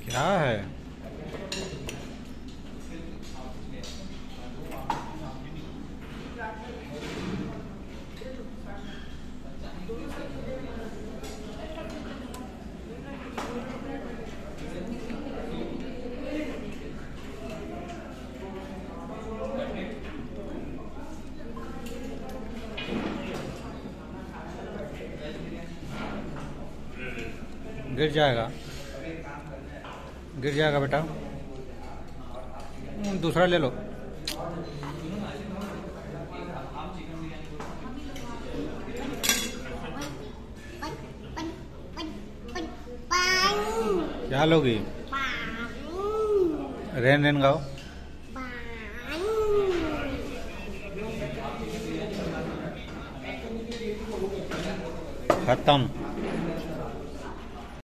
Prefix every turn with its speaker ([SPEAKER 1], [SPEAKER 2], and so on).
[SPEAKER 1] क्या है? गिर जाएगा, गिर जाएगा बेटा। दूसरा ले लो। क्या लोगी? रेन रेन गाओ। खत्म।